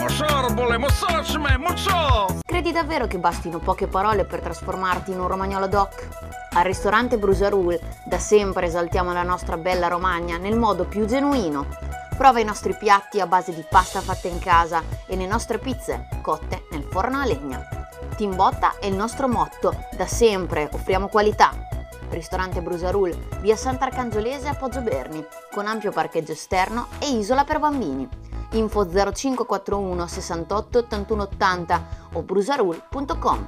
Credi davvero che bastino poche parole per trasformarti in un romagnolo doc? Al ristorante Brusaroul da sempre esaltiamo la nostra bella Romagna nel modo più genuino. Prova i nostri piatti a base di pasta fatta in casa e le nostre pizze cotte nel forno a legna. Team Botta è il nostro motto, da sempre offriamo qualità. Ristorante Brusaroul, via Sant'Arcangiolese a Poggio Berni, con ampio parcheggio esterno e isola per bambini. Info 0541 68 81 80 o brusaroul.com.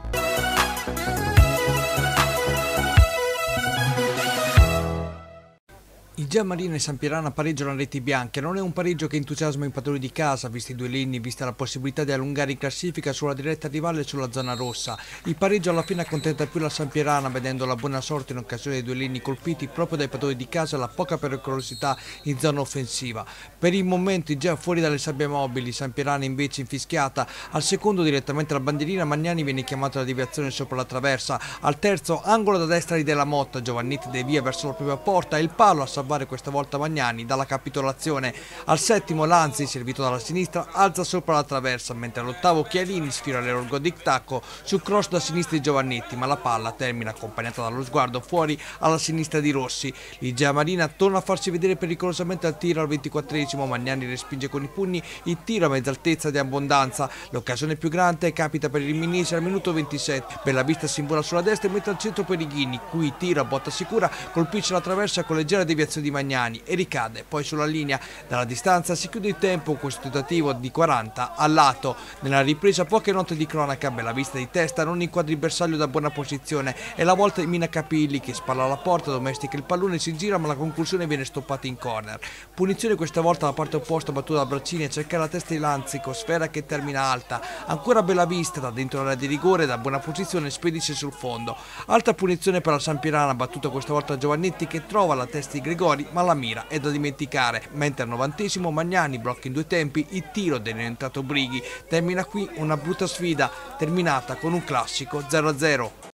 Il Giamarina e Sampierana pareggiano a reti bianche. Non è un pareggio che entusiasma i padroni di casa, visti i due legni, vista la possibilità di allungare in classifica sulla diretta rivale e sulla zona rossa. Il pareggio alla fine accontenta più la Sampierana, vedendo la buona sorte in occasione dei due legni colpiti proprio dai padroni di casa e la poca pericolosità in zona offensiva. Per il momento già fuori dalle sabbie mobili, Sampierana invece infischiata. Al secondo direttamente la bandierina, Magnani viene chiamato alla deviazione sopra la traversa. Al terzo angolo da destra di Della Motta, Giovannitti devia verso la propria porta e il palo a salvare questa volta Magnani dalla capitolazione. Al settimo Lanzi, servito dalla sinistra, alza sopra la traversa, mentre all'ottavo Chialini sfila l'ergo di Tacco sul cross da sinistra di Giovannitti, ma la palla termina accompagnata dallo sguardo fuori alla sinistra di Rossi. Il Giamarina torna a farsi vedere pericolosamente al tiro al 24esimo, Magnani respinge con i pugni il tiro a mezza altezza di Abbondanza. L'occasione più grande capita per il Minisi al minuto 27. Bellavista si imbola sulla destra e mette al centro Perighini, cui tiro a botta sicura, colpisce la traversa con leggera deviazione di Magnani e ricade poi sulla linea. Dalla distanza si chiude il tempo con questo tentativo di 40 al lato. Nella ripresa poche note di cronaca, Bellavista di testa non inquadra il bersaglio da buona posizione e la volta di Mina Capilli che spalla alla porta, domestica il pallone, si gira ma la conclusione viene stoppata in corner. Punizione questa volta alla parte opposta, battuta da Braccini a cercare la testa di Lanzico, sfera che termina alta. Ancora Bellavista da dentro l'area di rigore, da buona posizione spedisce sul fondo. Altra punizione per la Sampierana, battuta questa volta da Giovannetti che trova la testa di Gregori ma la mira è da dimenticare, mentre al 90esimo Magnani blocca in due tempi il tiro dell'entrato Brighi. Termina qui una brutta sfida terminata con un classico 0-0.